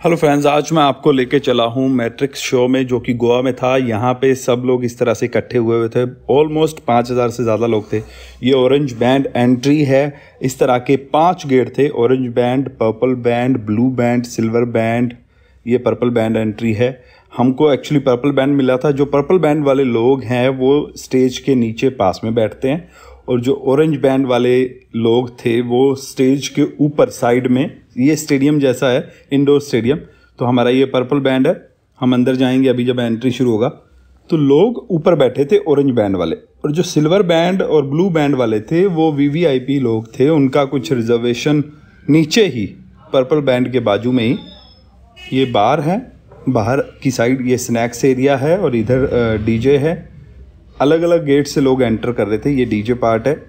Hello friends, आज मैं आपको लेके चला हूँ मैट्रिक्स शो में जो कि गोवा में था। यहाँ पे सब लोग इस तरह से इकट्ठे हुए थे। ऑलमोस्ट 5000 से ज़्यादा लोग थे। ये ऑरेंज बैंड एंट्री है। इस तरह के 5 गेट थे, orange band, purple band, blue band, silver band. ये पर्पल बैंड एंट्री है। हमको एक्चुअली पर्पल बैंड मिला था। जो पर्पल बैंड वाले लोग हैं वो स्टेज के नीचे पास में बैठते हैं और जो ऑरेंज बैंड वाले लोग थे वो स्टेज के ऊपर साइड में, ये स्टेडियम जैसा है, इंडोर स्टेडियम। तो हमारा ये पर्पल बैंड है। हम अंदर जाएंगे अभी जब एंट्री शुरू होगा। तो लोग ऊपर बैठे थे ऑरेंज बैंड वाले, और जो सिल्वर बैंड और ब्लू बैंड वाले थे वो वीवीआईपी लोग थे। उनका कुछ रिजर्वेशन नीचे ही पर्पल बैंड के बाजू में ही ये बार है। बाहर की साइड ये स्नैक्स एरिया है और इधर डीजे है। अलग अलग गेट से लोग एंटर कर रहे थे। ये डीजे पार्ट है।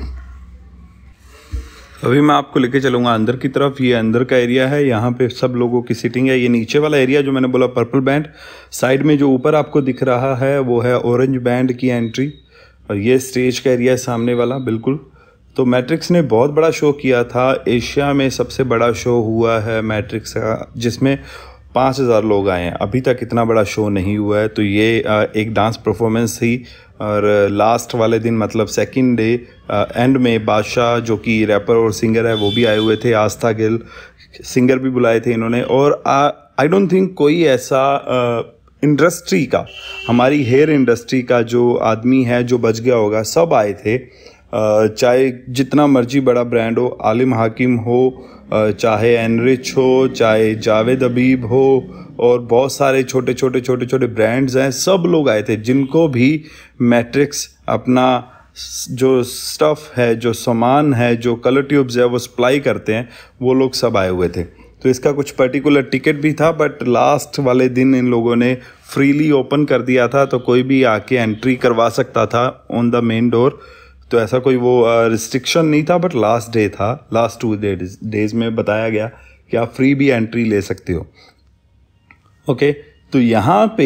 अभी मैं आपको लेके चलूँगा अंदर की तरफ। ये अंदर का एरिया है। यहाँ पे सब लोगों की सीटिंग है। ये नीचे वाला एरिया जो मैंने बोला पर्पल बैंड, साइड में जो ऊपर आपको दिख रहा है वो है ऑरेंज बैंड की एंट्री। और ये स्टेज का एरिया है सामने वाला बिल्कुल। तो मैट्रिक्स ने बहुत बड़ा शो किया था। एशिया में सबसे बड़ा शो हुआ है मैट्रिक्स का, जिसमें 5000 लोग आए हैं। अभी तक इतना बड़ा शो नहीं हुआ है। तो ये एक डांस परफॉर्मेंस थी। और लास्ट वाले दिन मतलब सेकंड डे एंड में बादशाह जो कि रैपर और सिंगर है वो भी आए हुए थे। आस्था गिल सिंगर भी बुलाए थे इन्होंने। और आई डोंट थिंक कोई ऐसा इंडस्ट्री का, हमारी हेयर इंडस्ट्री का जो आदमी है जो बच गया होगा। सब आए थे। चाहे जितना मर्जी बड़ा ब्रांड हो, आलिम हाकिम हो, चाहे एनरिच हो, चाहे जावेद अबीब हो, और बहुत सारे छोटे छोटे ब्रांड्स हैं। सब लोग आए थे जिनको भी मैट्रिक्स अपना जो स्टफ़ है, जो सामान है, जो कलर ट्यूब्स है वो सप्लाई करते हैं, वो लोग सब आए हुए थे। तो इसका कुछ पर्टिकुलर टिकट भी था, बट लास्ट वाले दिन इन लोगों ने फ्रीली ओपन कर दिया था। तो कोई भी आके एंट्री करवा सकता था ऑन द मेन डोर। तो ऐसा कोई वो रिस्ट्रिक्शन नहीं था। बट लास्ट डे था, लास्ट 2 डेज में बताया गया कि आप फ्री भी एंट्री ले सकते हो। ओके, तो यहाँ पे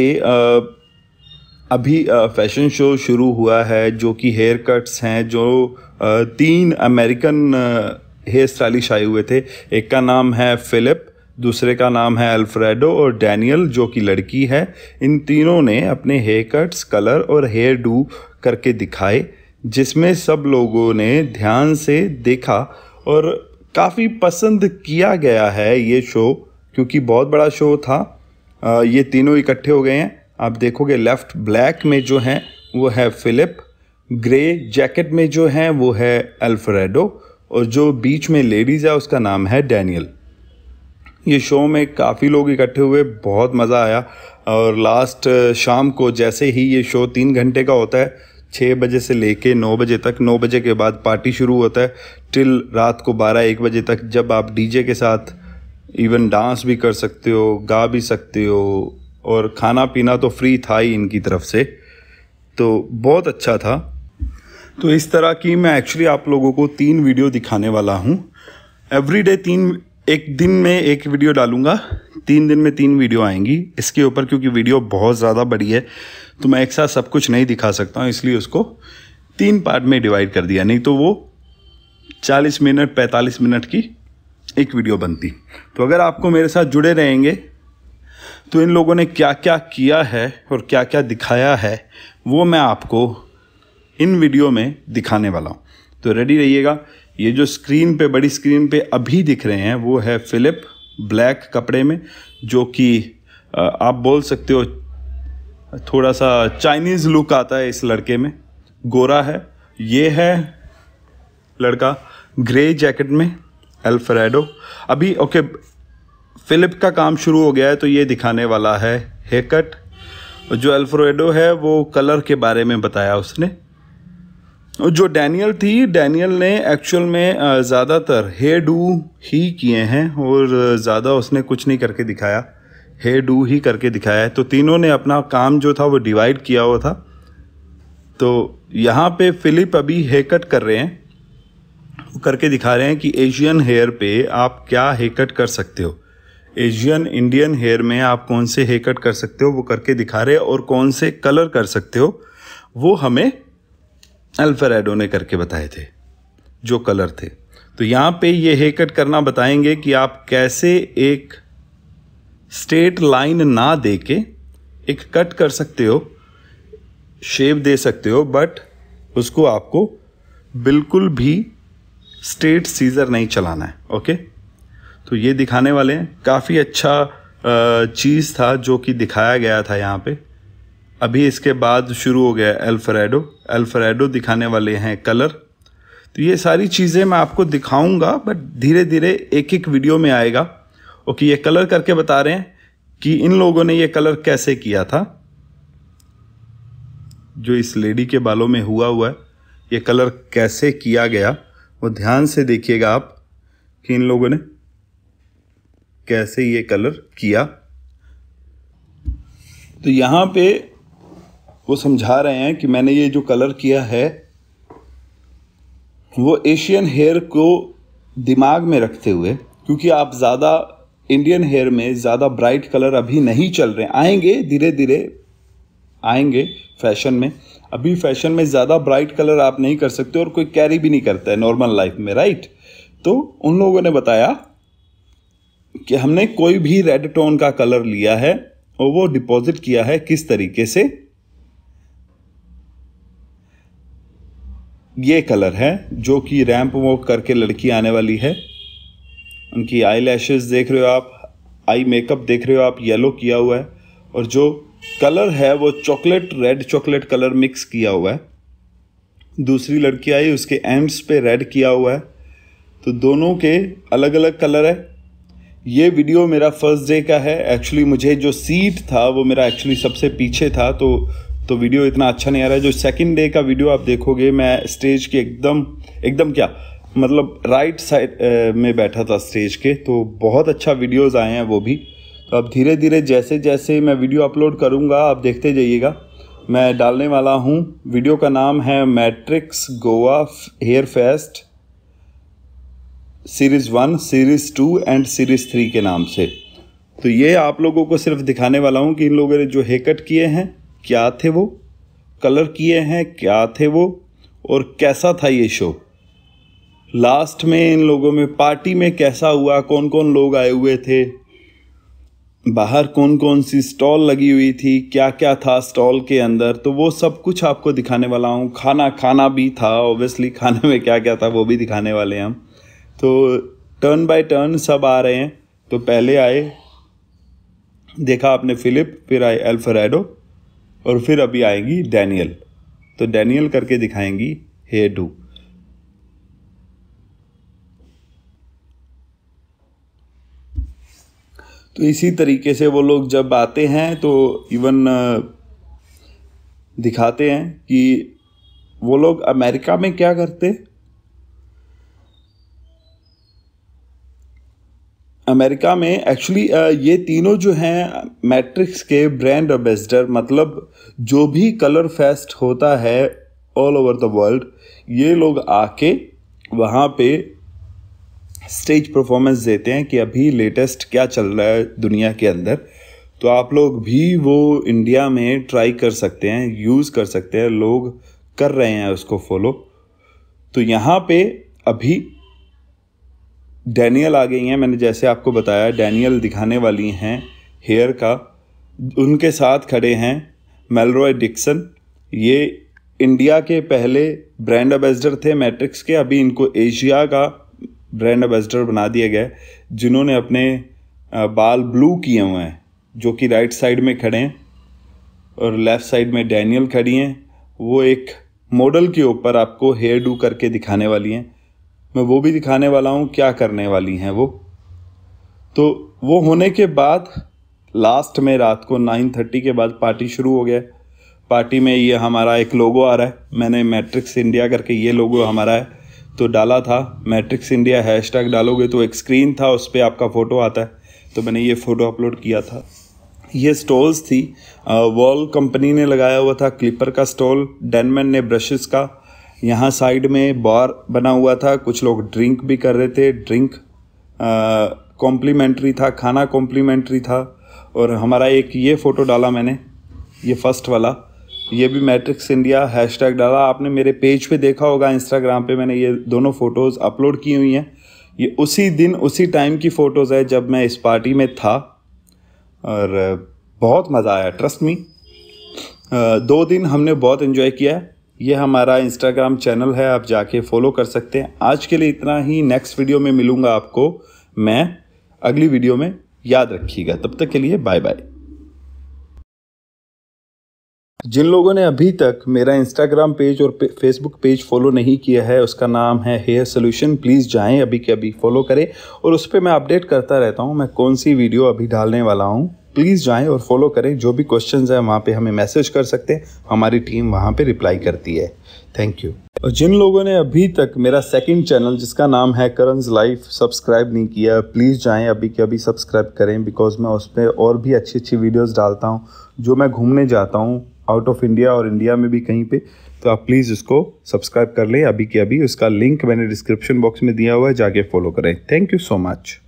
अभी फैशन शो शुरू हुआ है जो कि हेयर कट्स हैं। जो 3 अमेरिकन हेयर स्टाइलिश आए हुए थे। एक का नाम है फिलिप, दूसरे का नाम है अल्फ्रेडो, और डैनियल जो कि लड़की है। इन तीनों ने अपने हेयर कट्स, कलर और हेयर डू करके दिखाए, जिसमें सब लोगों ने ध्यान से देखा और काफ़ी पसंद किया गया है ये शो, क्योंकि बहुत बड़ा शो था। ये तीनों इकट्ठे हो गए हैं। आप देखोगे लेफ्ट ब्लैक में जो हैं वो है फिलिप, ग्रे जैकेट में जो हैं वो है अल्फ्रेडो, और जो बीच में लेडीज़ है उसका नाम है डैनियल। ये शो में काफ़ी लोग इकट्ठे हुए, बहुत मज़ा आया। और लास्ट शाम को जैसे ही ये शो 3 घंटे का होता है, 6 बजे से लेके 9 बजे तक, 9 बजे के बाद पार्टी शुरू होता है टिल रात को 12-1 बजे तक, जब आप डीजे के साथ इवन डांस भी कर सकते हो, गा भी सकते हो, और खाना पीना तो फ्री था ही इनकी तरफ से। तो बहुत अच्छा था। तो इस तरह की मैं एक्चुअली आप लोगों को 3 वीडियो दिखाने वाला हूँ। एवरीडे 3, एक दिन में 1 वीडियो डालूंगा। 3 दिन में 3 वीडियो आएंगी इसके ऊपर, क्योंकि वीडियो बहुत ज़्यादा बड़ी है तो मैं एक साथ सब कुछ नहीं दिखा सकता हूँ, इसलिए उसको 3 पार्ट में डिवाइड कर दिया। नहीं तो वो 40 मिनट 45 मिनट की एक वीडियो बनती। तो अगर आपको मेरे साथ जुड़े रहेंगे तो इन लोगों ने क्या क्या किया है और क्या क्या दिखाया है वो मैं आपको इन वीडियो में दिखाने वाला हूँ। तो रेडी रहिएगा। ये जो स्क्रीन पे, बड़ी स्क्रीन पे अभी दिख रहे हैं वो है फिलिप ब्लैक कपड़े में, जो कि आप बोल सकते हो थोड़ा सा चाइनीज़ लुक आता है इस लड़के में। गोरा है। ये है लड़का ग्रे जैकेट में, अल्फ्रेडो। अभी ओके, फिलिप का काम शुरू हो गया है तो ये दिखाने वाला है हेयर कट। और जो अल्फ्रेडो है वो कलर के बारे में बताया उसने। और जो डैनियल थी, डैनियल ने एक्चुअल में ज़्यादातर हेयर डू ही किए हैं और ज़्यादा उसने कुछ नहीं करके दिखाया, हेयर डू ही करके दिखाया है। तो तीनों ने अपना काम जो था वो डिवाइड किया हुआ था। तो यहाँ पे फिलिप अभी हेयर कट कर रहे हैं, वो करके दिखा रहे हैं कि एशियन हेयर पे आप क्या हेयर कट कर सकते हो, एशियन इंडियन हेयर में आप कौन से हेयर कट कर सकते हो वो करके दिखा रहे हैं। और कौन से कलर कर सकते हो वो हमें अल्फ्रेडो ने करके बताए थे, जो कलर थे। तो यहाँ पे ये हेयर कट करना बताएंगे कि आप कैसे एक स्ट्रेट लाइन ना दे के एक कट कर सकते हो, शेप दे सकते हो, बट उसको आपको बिल्कुल भी स्ट्रेट सीजर नहीं चलाना है। ओके, तो ये दिखाने वाले हैं। काफ़ी अच्छा चीज़ था जो कि दिखाया गया था यहाँ पे। अभी इसके बाद शुरू हो गया अल्फ्रेडो दिखाने वाले हैं कलर। तो ये सारी चीज़ें मैं आपको दिखाऊंगा, बट धीरे धीरे एक एक वीडियो में आएगा। ओके, ये कलर करके बता रहे हैं कि इन लोगों ने ये कलर कैसे किया था। जो इस लेडी के बालों में हुआ है, ये कलर कैसे किया गया, वो ध्यान से देखिएगा आप कि इन लोगों ने कैसे ये कलर किया। तो यहाँ पे वो समझा रहे हैं कि मैंने ये जो कलर किया है वो एशियन हेयर को दिमाग में रखते हुए, क्योंकि आप ज़्यादा इंडियन हेयर में ज़्यादा ब्राइट कलर अभी नहीं चल रहे, आएंगे धीरे धीरे आएंगे फैशन में। अभी फैशन में ज़्यादा ब्राइट कलर आप नहीं कर सकते और कोई कैरी भी नहीं करता है नॉर्मल लाइफ में, राइट। तो उन लोगों ने बताया कि हमने कोई भी रेड टोन का कलर लिया है और वो डिपॉजिट किया है किस तरीके से। ये कलर है जो कि रैंप वॉक करके लड़की आने वाली है। उनकी आई लैशेस देख रहे हो आप, आई मेकअप देख रहे हो आप, येलो किया हुआ है, और जो कलर है वो chocolate, red chocolate colour mix किया हुआ है। दूसरी लड़की आई, उसके एंड्स पे रेड किया हुआ है। तो दोनों के अलग अलग कलर है। ये वीडियो मेरा फर्स्ट डे का है। एक्चुअली मुझे जो सीट था वो मेरा एक्चुअली सबसे पीछे था, तो वीडियो इतना अच्छा नहीं आ रहा है। जो सेकंड डे का वीडियो आप देखोगे, मैं स्टेज के एकदम क्या मतलब राइट साइड में बैठा था स्टेज के, तो बहुत अच्छा वीडियोस आए हैं वो भी। तो अब धीरे धीरे जैसे जैसे मैं वीडियो अपलोड करूँगा आप देखते जाइएगा। मैं डालने वाला हूँ, वीडियो का नाम है Matrix Goa hair fest series 1, series 2 and series 3 के नाम से। तो ये आप लोगों को सिर्फ दिखाने वाला हूँ कि इन लोगों ने जो हेयर कट किए हैं क्या थे, वो कलर किए हैं क्या थे वो, और कैसा था ये शो। लास्ट में इन लोगों में पार्टी में कैसा हुआ, कौन कौन लोग आए हुए थे, बाहर कौन कौन सी स्टॉल लगी हुई थी, क्या क्या था स्टॉल के अंदर, तो वो सब कुछ आपको दिखाने वाला हूँ। खाना भी था, ऑब्वियसली खाने में क्या क्या था वो भी दिखाने वाले हैं हम। तो टर्न बाय टर्न सब आ रहे हैं। तो पहले आए, देखा आपने फिलिप, फिर आए अल्फ्रेडो, और फिर अभी आएंगी डैनियल। तो डैनियल करके दिखाएंगी हेयर डू। तो इसी तरीके से वो लोग जब आते हैं तो इवन दिखाते हैं कि वो लोग अमेरिका में क्या करते। अमेरिका में एक्चुअली ये तीनों जो हैं मैट्रिक्स के ब्रांड एम्बेसडर, मतलब जो भी कलर फेस्ट होता है ऑल ओवर द वर्ल्ड, ये लोग आके वहाँ पे स्टेज परफॉर्मेंस देते हैं कि अभी लेटेस्ट क्या चल रहा है दुनिया के अंदर। तो आप लोग भी वो इंडिया में ट्राई कर सकते हैं, यूज़ कर सकते हैं, लोग कर रहे हैं उसको फॉलो। तो यहाँ पे अभी डैनियल आ गई हैं, मैंने जैसे आपको बताया डैनियल दिखाने वाली हैं हेयर का। उनके साथ खड़े हैं मेलरॉय डिक्सन, ये इंडिया के पहले ब्रांड एम्बेसडर थे मैट्रिक्स के, अभी इनको एशिया का ब्रांड एम्बेसडर बना दिया गया है, जिन्होंने अपने बाल ब्लू किए हुए हैं, जो कि राइट साइड में खड़े हैं, और लेफ़्ट साइड में डैनियल खड़ी हैं। वो एक मॉडल के ऊपर आपको हेयर डू करके दिखाने वाली हैं। मैं वो भी दिखाने वाला हूँ क्या करने वाली हैं वो। तो वो होने के बाद लास्ट में रात को 9:30 के बाद पार्टी शुरू हो गया। पार्टी में ये हमारा एक लोगो आ रहा है, मैंने मैट्रिक्स इंडिया करके ये लोगो हमारा है तो डाला था। मैट्रिक्स इंडिया हैशटैग डालोगे तो एक स्क्रीन था, उस पर आपका फ़ोटो आता है, तो मैंने ये फ़ोटो अपलोड किया था। ये स्टॉल्स थी, वॉल कंपनी ने लगाया हुआ था, क्लिपर का स्टॉल, डेनमैन ने ब्रशेस का। यहाँ साइड में बार बना हुआ था, कुछ लोग ड्रिंक भी कर रहे थे, ड्रिंक कॉम्प्लीमेंट्री था, खाना कॉम्प्लीमेंट्री था। और हमारा एक ये फ़ोटो डाला मैंने, ये फर्स्ट वाला, ये भी मैट्रिक्स इंडिया हैशटैग डाला। आपने मेरे पेज पे देखा होगा इंस्टाग्राम पे, मैंने ये दोनों फ़ोटोज़ अपलोड की हुई हैं। ये उसी दिन उसी टाइम की फ़ोटोज़ है जब मैं इस पार्टी में था। और बहुत मज़ा आया, ट्रस्ट मी। 2 दिन हमने बहुत एंजॉय किया है। ये हमारा इंस्टाग्राम चैनल है, आप जाके फॉलो कर सकते हैं। आज के लिए इतना ही, नेक्स्ट वीडियो में मिलूँगा आपको मैं अगली वीडियो में, याद रखिएगा। तब तक के लिए बाय बाय। जिन लोगों ने अभी तक मेरा इंस्टाग्राम पेज और फेसबुक पेज फॉलो नहीं किया है, उसका नाम है हेयर सोल्यूशन, प्लीज़ जाएं अभी के अभी फॉलो करें। और उस पर मैं अपडेट करता रहता हूं मैं कौन सी वीडियो अभी डालने वाला हूं। प्लीज़ जाएं और फॉलो करें। जो भी क्वेश्चंस हैं वहां पे हमें मैसेज कर सकते हैं, हमारी टीम वहां पे रिप्लाई करती है। Thank you. और जिन लोगों ने अभी तक मेरा सेकंड चैनल जिसका नाम है करन्स लाइफ सब्सक्राइब नहीं किया, प्लीज़ जाएं अभी के अभी सब्सक्राइब करें, बिकॉज मैं उस पर और भी अच्छी अच्छी वीडियोज़ डालता हूँ। जो मैं घूमने जाता हूँ आउट ऑफ इंडिया और इंडिया में भी कहीं पे, तो आप प्लीज़ इसको सब्सक्राइब कर लें अभी के अभी। उसका लिंक मैंने डिस्क्रिप्शन बॉक्स में दिया हुआ है, जाके फॉलो करें। Thank you so much.